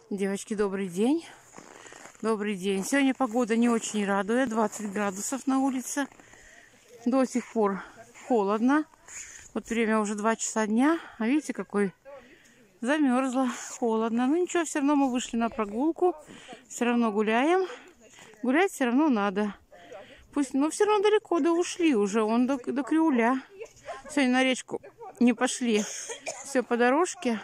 Девочки, добрый день. Добрый день. Сегодня погода не очень радует. 20 градусов на улице. До сих пор холодно. Вот время уже 2 часа дня. А видите, какой замерзло, холодно. Ну ничего, все равно мы вышли на прогулку. Все равно гуляем. Гулять все равно надо. Пусть, но все равно далеко, да ушли уже. Он до Креуля. Сегодня на речку не пошли. Все по дорожке.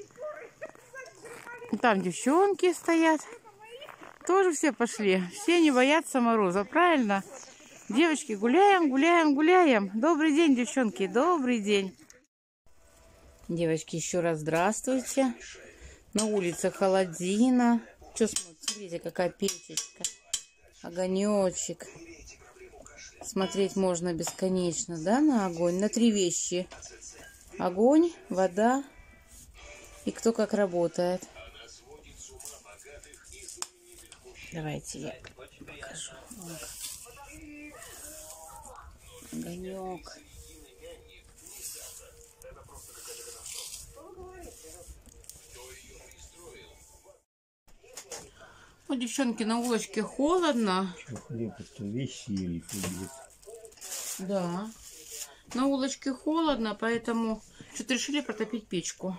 Там девчонки стоят. Тоже все пошли. Все не боятся мороза, правильно? Девочки, гуляем, гуляем, гуляем. Добрый день, девчонки, добрый день. Девочки, еще раз здравствуйте. На улице холодина. Что, смотрите, какая печечка. Огонечек. Смотреть можно бесконечно, да, на огонь? На 3 вещи. Огонь, вода и кто как работает. Давайте я покажу. Огонек. Вот, девчонки, на улочке холодно. Что, хлеб, это вещи или хлеб? Да. На улочке холодно, поэтому что-то решили протопить печку.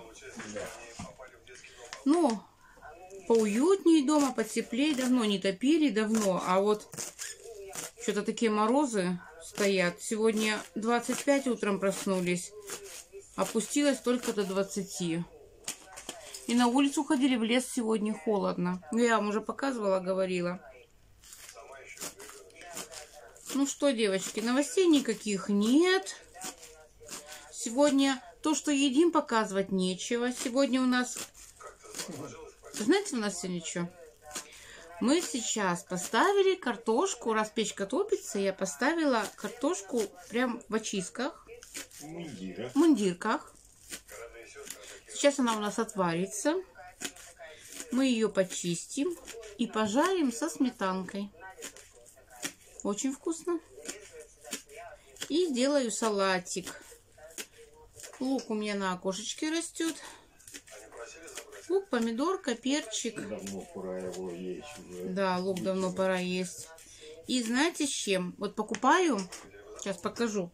Ну, поуютнее дома, потеплее. Давно не топили, давно. А вот что-то такие морозы стоят. Сегодня 25 утром проснулись. Опустилась только до 20. И на улицу ходили, в лес сегодня холодно. Я вам уже показывала, говорила. Ну что, девочки, новостей никаких нет. Сегодня то, что едим, показывать нечего. Сегодня у нас... Знаете, у нас сегодня что? Мы сейчас поставили картошку. Раз печка топится, я поставила картошку прям в очистках. В мундирках. Сейчас она у нас отварится. Мы ее почистим и пожарим со сметанкой. Очень вкусно. И сделаю салатик. Лук у меня на окошечке растет. Лук, помидорка, перчик. Давно пора его есть уже. Да, лук давно пора есть. И знаете с чем? Вот покупаю. Сейчас покажу.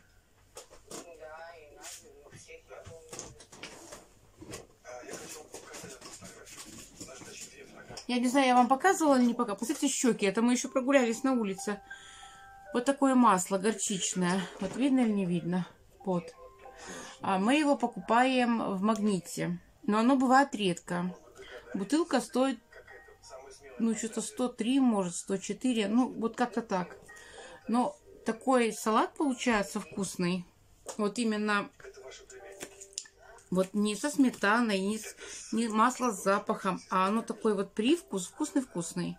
Я не знаю, я вам показывала или не показывала. Посмотрите, щеки. Это мы еще прогулялись на улице. Вот такое масло горчичное. Вот видно или не видно? Вот. А мы его покупаем в Магните. Но оно бывает редко. Бутылка стоит, ну, что-то 103, может, 104. Ну, вот как-то так. Но такой салат получается вкусный. Вот именно... Вот не со сметаной, не масло с запахом, а оно такой вот привкус вкусный-вкусный.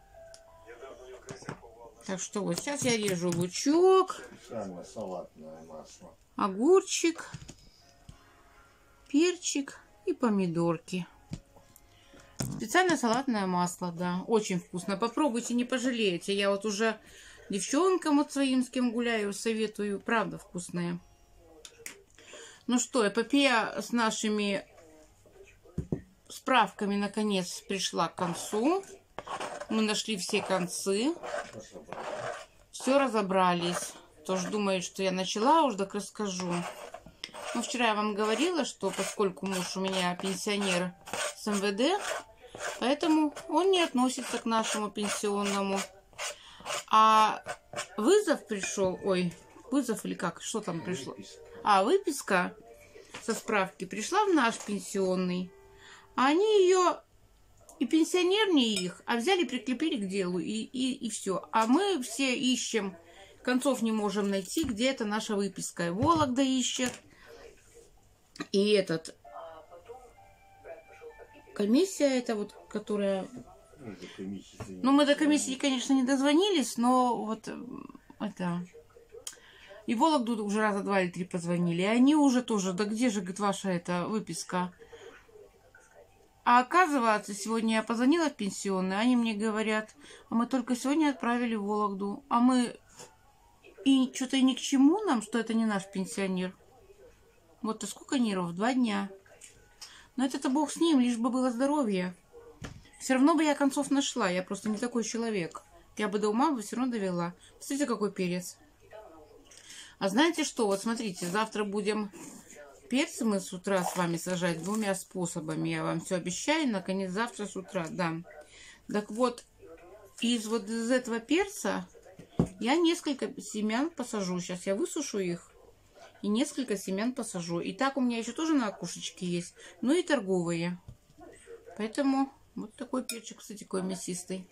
Так что вот сейчас я режу лучок, Салатное масло, огурчик, перчик и помидорки. Специальное салатное масло, да, очень вкусно. Попробуйте, не пожалеете. Я вот уже девчонкам вот своим, с кем гуляю, советую. Правда вкусные. Ну что, эпопея с нашими справками наконец пришла к концу. Мы нашли все концы. Все разобрались. Тоже думают, что я начала, уж так расскажу. Ну, вчера я вам говорила, что поскольку муж у меня пенсионер с МВД, поэтому он не относится к нашему пенсионному. А вызов пришел, ой, вызов или как, что там пришло? А, выписка со справки пришла в наш пенсионный. А они ее, и пенсионер не их, а взяли, прикрепили к делу, и все. А мы все ищем, концов не можем найти, где это наша выписка. И Вологда ищет. И этот... Комиссия эта вот, которая... Ну, мы до комиссии, конечно, не дозвонились, но вот это... И Вологду уже раза 2 или 3 позвонили. И они уже тоже, да где же, говорит, ваша эта выписка? А оказывается, сегодня я позвонила в пенсионный, они мне говорят, а мы только сегодня отправили в Вологду. А мы... И что-то ни к чему нам, что это не наш пенсионер. Вот, а сколько нервов? 2 дня. Но это-то бог с ним, лишь бы было здоровье. Все равно бы я концов нашла. Я просто не такой человек. Я бы до ума бы все равно довела. Смотрите, какой перец. А знаете что? Вот смотрите, завтра будем перцы мы с утра с вами сажать двумя способами. Я вам все обещаю. Наконец, завтра с утра, да. Так вот из этого перца я несколько семян посажу. Сейчас я высушу их. И несколько семян посажу. И так у меня еще тоже на окушечке есть. Ну и торговые. Поэтому вот такой перчик, кстати, такой мясистый.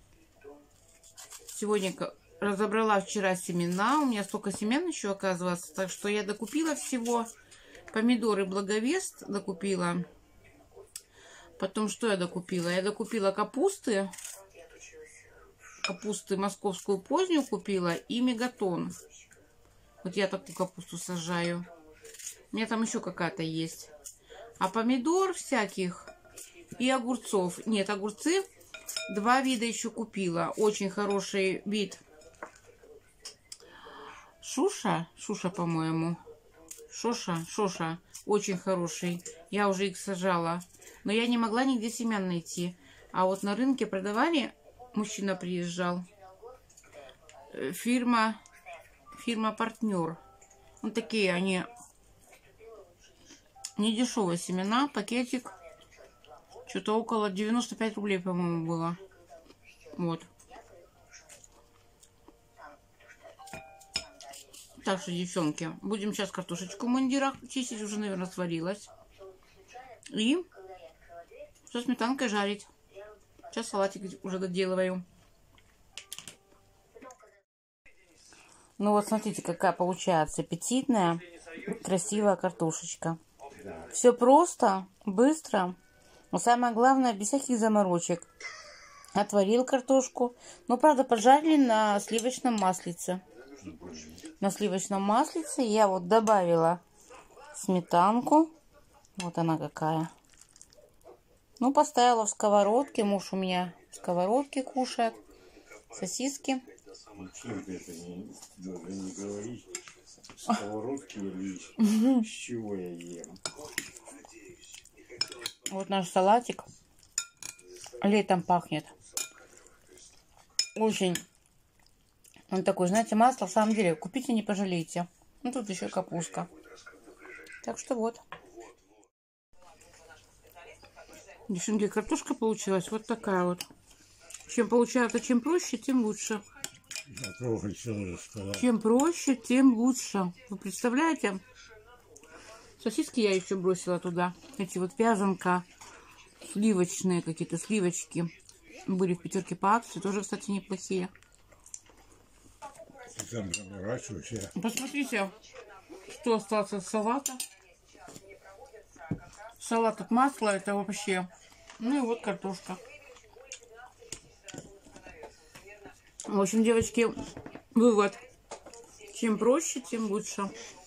Сегодня разобрала вчера семена. У меня столько семян еще оказывается. Так что я докупила всего. Помидоры Благовест докупила. Потом что я докупила? Я докупила капусты. Капусты московскую позднюю купила. И мегатон. Вот я такую капусту сажаю. У меня там еще какая-то есть. А помидор всяких и огурцов. Нет, огурцы 2 вида еще купила. Очень хороший вид. Шуша, по-моему. Шоша. Очень хороший. Я уже их сажала. Но я не могла нигде семян найти. А вот на рынке продавали. Мужчина приезжал. Фирма «Партнер». Вот такие они не дешевые семена. Пакетик что-то около 95 рублей, по-моему, было. Вот. Так что, девчонки, будем сейчас картошечку в мундирах чистить. Уже, наверное, сварилась. И со сметанкой жарить. Сейчас салатик уже доделываю. Ну вот смотрите, какая получается аппетитная, красивая картошечка. Все просто, быстро. Но самое главное, без всяких заморочек. Отварил картошку. Но, правда, пожарили на сливочном маслице. На сливочном маслице я вот добавила сметанку. Вот она какая. Ну, поставила в сковородке. Муж у меня в сковородке кушает. Сосиски. Зачем ты это не говорить? Сковородки или с чего я ем? Вот наш салатик. Летом пахнет. Очень. Он такой, знаете, масло, в самом деле, купите, не пожалеете. Ну, тут еще капустка. Так что вот. Девчонки, картошка получилась вот такая вот. Чем получается, чем проще, тем лучше. Чем проще, тем лучше. Вы представляете? Сосиски я еще бросила туда. Эти вот вязанка. Сливочные какие-то, сливочки. Были в Пятерке по акции. Тоже, кстати, неплохие. Посмотрите, что осталось от салата. Салат от масла, это вообще. Ну и вот картошка. В общем, девочки, вывод. Чем проще, тем лучше.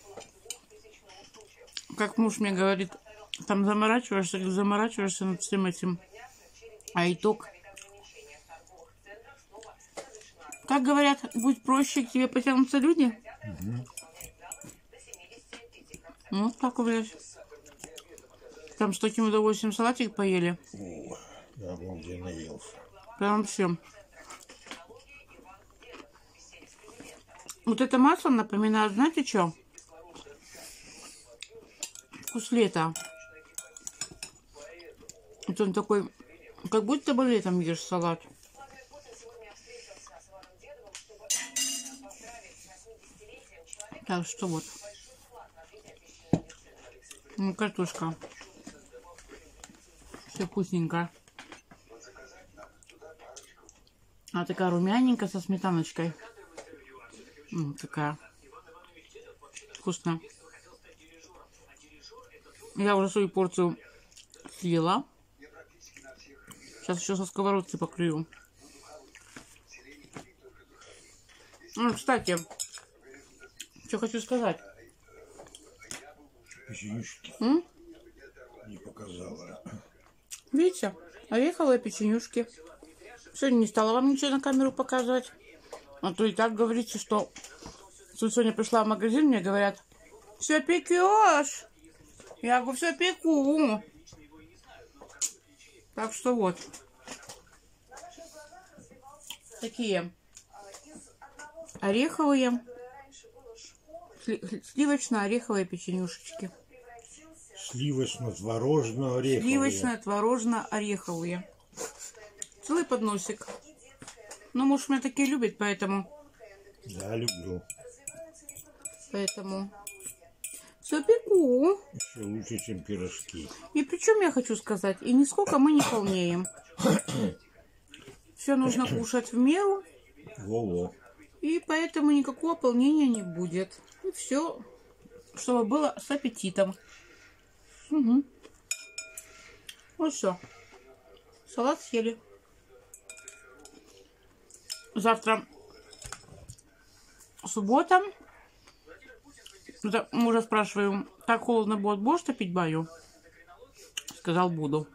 Как муж мне говорит, там заморачиваешься над всем этим. А итог. Как говорят, будь проще, к тебе потянутся люди. Ну, так, блядь. Там с таким удовольствием салатик поели. Я обалденно наелся. Прям всем. Вот это масло напоминает, знаете что? Вкус лета. Вот он такой, как будто бы летом ешь салат. Так что вот. Ну, картошка. Все вкусненько. А такая румяненькая со сметаночкой. Такая вкусная. Я уже свою порцию съела. Сейчас еще со сковородки покрою. Ну, кстати, что хочу сказать. Печенюшки не показала. Видите, ореховые печенюшки. Сегодня не стала вам ничего на камеру показывать. А то и так говорите, что... Тут сегодня пришла в магазин, мне говорят, все пекешь. Я говорю, все пеку. Так что вот. Такие ореховые, сливочно-ореховые печенюшечки. Сливочно-творожно-ореховые. Сливочно-творожно-ореховые. Целый подносик. Ну, муж меня такие любит, поэтому... Да, люблю. Поэтому... Все пеку. Еще лучше, чем пирожки. И причем я хочу сказать, и нисколько мы не полнеем. Все нужно кушать в меру. Во-во. И поэтому никакого полнения не будет. И все, чтобы было с аппетитом. Угу. Вот все. Салат съели. Завтра суббота. Мужа спрашиваем, так холодно будет, будешь топить баню? Сказал, буду.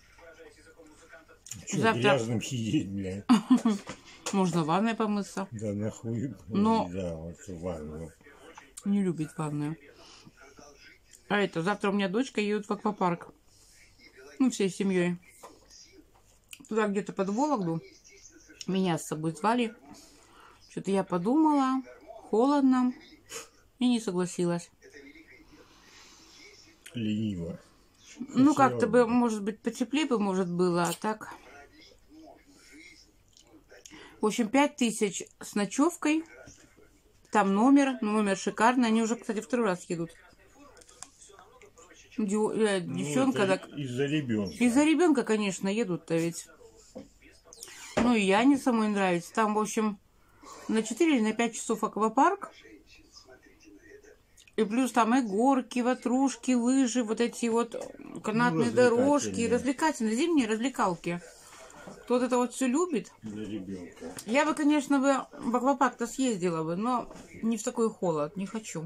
Что, завтра... грязным сидеть, блядь? Можно в ванной помыться. Да нахуй. Но... Да, вот в ванну. Не любит ванную. А это, завтра у меня дочка едет в аквапарк. Ну, всей семьей. Туда где-то под Вологду. Меня с собой звали. Что-то я подумала. Холодно. И не согласилась. Лениво. Ну, как-то бы, может быть, потеплее бы, может, было. А так... В общем, 5000 с ночевкой. Там номер шикарный. Они уже, кстати, второй раз едут. Девчонка, так... Из-за ребенка. Из-за ребенка, конечно, едут-то ведь. Ну, и Яне самой нравится. Там, в общем, на 4 или на 5 часов аквапарк. И плюс там и горки, ватрушки, лыжи, вот эти вот канатные дорожки, развлекательные, зимние развлекалки. Кто-то это вот все любит. Для ребенка. Я бы, конечно, в аквапарк-то съездила бы, но не в такой холод, не хочу.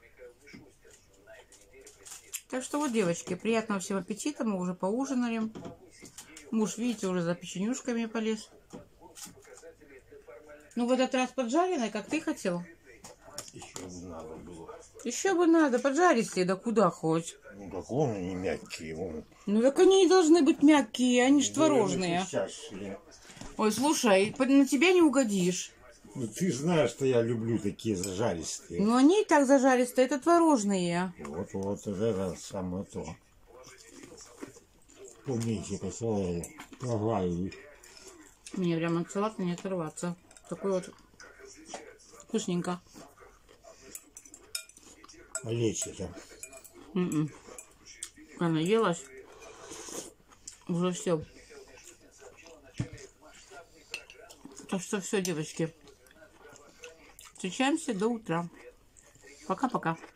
Так что вот, девочки, приятного всем аппетита, мы уже поужинали. Муж, видите, уже за печенюшками полез. Ну, в этот раз поджаренной, как ты хотел. Еще бы надо было. Еще бы надо, поджаристые, да куда хоть. Ну, так он не мягкий. Он... Ну, так они и должны быть мягкие, они ж творожные. Ой, слушай, на тебя не угодишь. Ну, ты знаешь, что я люблю такие зажаристые. Ну, они и так зажаристые, это творожные. Вот, это самое то. Помните, посылаю, погладили. Мне прямо от салата не оторваться. Такой вот вкусненько. Лечится. Она наелась. Уже все. Так что все, девочки. Встречаемся до утра. Пока-пока.